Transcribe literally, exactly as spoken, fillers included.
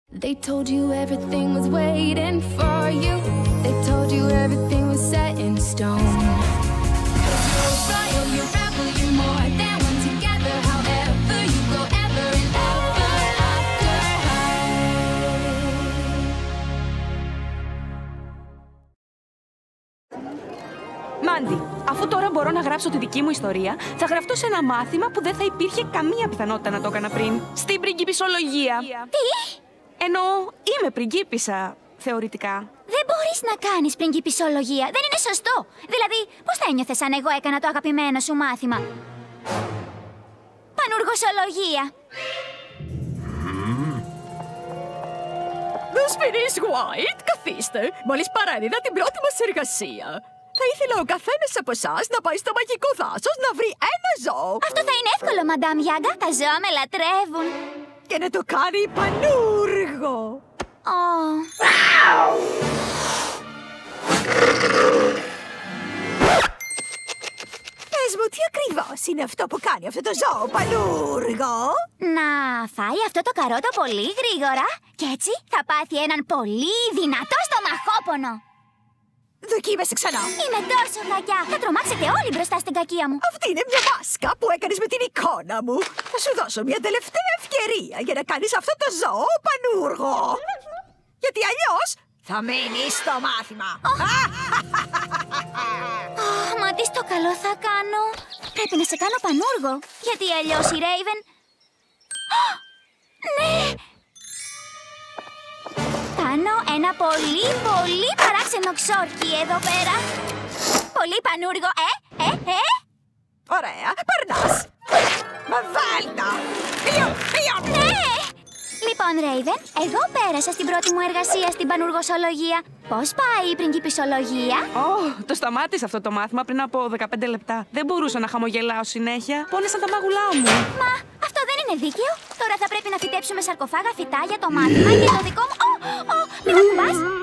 They told you everything was waiting for you. They told you everything was set in stone. 'Cause you're royal, you're rebel, you're more than one together. However you go, ever and ever after high. Μάντι, αφού τώρα μπορώ να γράψω τη δική μου ιστορία, θα γραφτώ σε ένα μάθημα που δεν θα υπήρχε καμία πιθανότητα να το έκανα πριν. Στην πριγκιπισσολογία. Τι? Εννοώ, είμαι πριγκίπισσα, θεωρητικά. Δεν μπορείς να κάνεις πριγκιπισσολογία. Δεν είναι σωστό. Δηλαδή, πώς θα ένιωθες αν εγώ έκανα το αγαπημένο σου μάθημα? Πανουργοσολογία. Δεσποινής Γουάιτ, καθίστε. Μόλις παρέδιδα την πρώτη μας εργασία. Θα ήθελα ο καθένας από εσάς να πάει στο μαγικό δάσος να βρει ένα ζώο. Αυτό θα είναι εύκολο, Μαντάμ Γιάγκα. Τα ζώα με λατρεύουν. Και να το κάνει πανούργο. Oh. Πες μου, τι ακριβώς είναι αυτό που κάνει αυτό το ζώο πανούργο? Να φάει αυτό το καρότο πολύ γρήγορα και έτσι θα πάθει έναν πολύ δυνατό στομαχόπονο. Δοκίμασε ξανά. Είμαι τόσο κακιά. Θα τρομάξετε όλοι μπροστά στην κακία μου. Αυτή είναι μια μάσκα που έκανες με την εικόνα μου. Θα σου δώσω μια τελευταία ευκαιρία για να κάνεις αυτό το ζώο πανούργο. Γιατί αλλιώς θα μείνεις στο μάθημα. Oh, μα τι στο καλό θα κάνω? Πρέπει να σε κάνω πανούργο. Γιατί αλλιώς η Ρέιβεν... Oh, ναι! Κάνω ένα πολύ πολύ παράξενο ξόρκι εδώ πέρα. Πολύ πανούργο, ε, ε, ε. Ωραία, περνάς. Μα βάλτα. Μειον, μειον. Ναι! Λοιπόν, Ρέιβεν, εγώ πέρασα στην πρώτη μου εργασία στην πανουργοσολογία. Πώς πάει η πριγκιπισσολογία? Ω, oh, το σταμάτησα αυτό το μάθημα πριν από δεκαπέντε λεπτά. Δεν μπορούσα να χαμογελάω συνέχεια. Πόνεσαν τα μάγουλά μου. Μα αυτό δεν είναι δίκαιο. Τώρα θα πρέπει να φυτέψουμε σαρκοφάγα φυτά για το μάθημα και το δικό μου... Ω, ω, μην ακουμπάς.